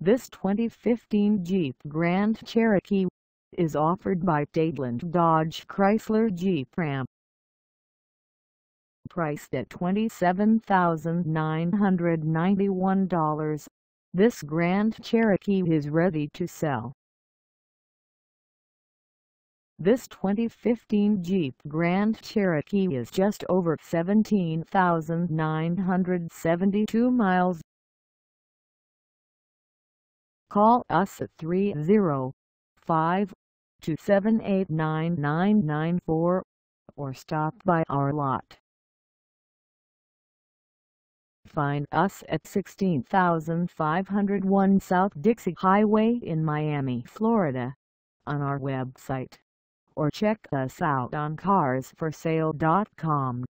This 2015 Jeep Grand Cherokee is offered by Dadeland Dodge Chrysler Jeep Ram. Priced at $27,991, this Grand Cherokee is ready to sell. This 2015 Jeep Grand Cherokee is just over 17,972 miles. Call us at 305-278-9994 or stop by our lot. Find us at 16501 South Dixie Highway in Miami, Florida, on our website, or check us out on carsforsale.com.